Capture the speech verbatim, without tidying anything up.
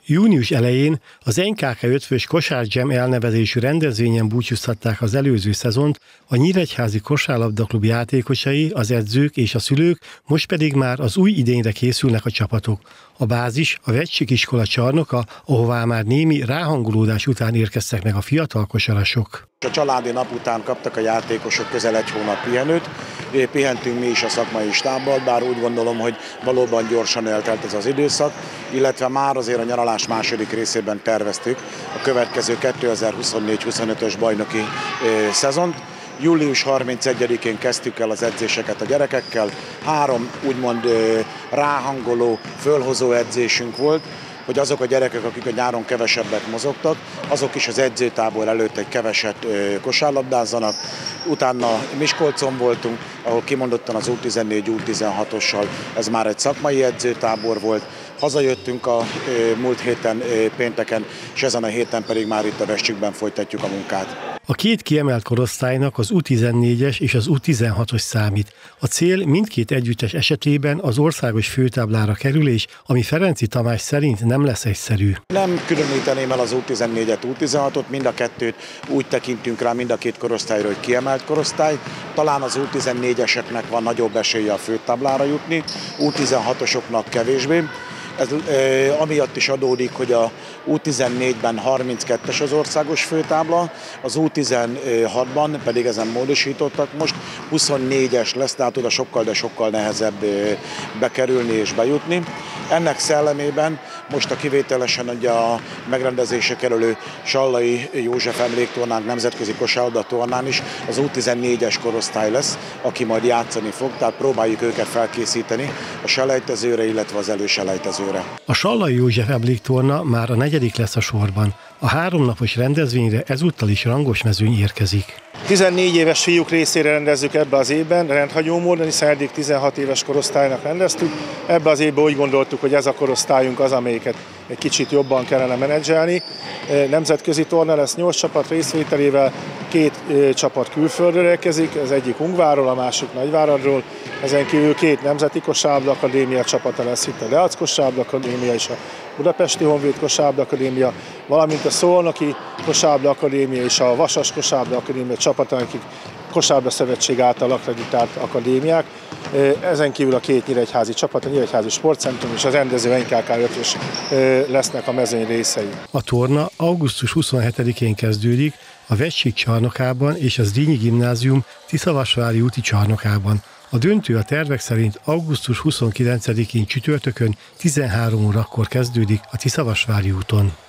Június elején az en ká ká ötvenös Kosár Jam elnevezésű rendezvényen búcsúztatták az előző szezont a Nyíregyházi Kosárlabdaklub játékosai, az edzők és a szülők, most pedig már az új idényre készülnek a csapatok. A bázis a Vetsik iskola csarnoka, ahová már némi ráhangolódás után érkeztek meg a fiatal kosarasok. A családi nap után kaptak a játékosok közel egy hónap pihenőt. Pihentünk mi is a szakmai stábbal, bár úgy gondolom, hogy valóban gyorsan eltelt ez az időszak, illetve már azért a nyaralás második részében terveztük a következő kétezer-huszonnégy huszonötös bajnoki szezont. július harmincegyedikén kezdtük el az edzéseket a gyerekekkel. Három úgymond ráhangoló, fölhozó edzésünk volt, hogy azok a gyerekek, akik a nyáron kevesebbet mozogtak, azok is az edzőtábor előtt egy keveset kosárlabdázzanak. Utána Miskolcon voltunk, ahol kimondottan az U tizennégy U tizenhatossal, ez már egy szakmai edzőtábor volt. Hazajöttünk a múlt héten pénteken, és ezen a héten pedig már itt a Veszcsikben folytatjuk a munkát. A két kiemelt korosztálynak az U tizennégyes és az U tizenhatos számít. A cél mindkét együttes esetében az országos főtáblára kerülés, ami Ferenczy Tamás szerint nem lesz egyszerű. Nem különíteném el az U tizennégyet, U tizenhatot, mind a kettőt úgy tekintünk rá, mind a két korosztályra, hogy kiemelt korosztály. Talán az U tizennégyeseknek van nagyobb esélye a főtáblára jutni, U tizenhatosoknak kevésbé. Ez e, amiatt is adódik, hogy a U tizennégyben harminckettes az országos főtábla, az U tizenhatban pedig ezen módosítottak, most huszonnégyes lesz, tehát oda sokkal, de sokkal nehezebb bekerülni és bejutni. Ennek szellemében most a kivételesen ugye a megrendezésre kerülő Sallai József emléktornánk, nemzetközi kosárlabda tornán is az U tizennégyes korosztály lesz, aki majd játszani fog, tehát próbáljuk őket felkészíteni a selejtezőre, illetve az előselejtezőre. A Sallai József emléktorna már a negyedik lesz a sorban. A háromnapos rendezvényre ezúttal is rangos mezőny érkezik. tizennégy éves fiúk részére rendezzük ebbe az évben, rendhagyó módon, hiszen eddig tizenhat éves korosztálynak rendeztük. Ebbe az évben úgy gondoltuk, hogy ez a korosztályunk az, amelyiket egy kicsit jobban kellene menedzselni. Nemzetközi torna lesz nyolc csapat részvételével, két csapat külföldről érkezik, az egyik Ungvárról, a másik Nagyváradról. Ezen kívül két nemzeti kosárlabda akadémia csapata lesz itt, a Deac kosárlabda akadémia és a Budapesti Honvéd kosárlabda akadémia, valamint a Szolnoki kosárlabda akadémia és a Vasas kosárlabda akadémia csapata, akik kosárlabda szövetség által akreditált akadémiák. Ezen kívül a két nyíregyházi csapat, a Nyíregyházi Sportcentrum és az rendező en ká ká ötös lesznek a mezőny részei. A torna augusztus huszonhetedikén kezdődik a Vetsik csarnokában és az Zrínyi Gimnázium Tiszavasvári úti csarnokában. A döntő a tervek szerint augusztus huszonkilencedikén csütörtökön tizenhárom órakor kezdődik a Tiszavasvári úton.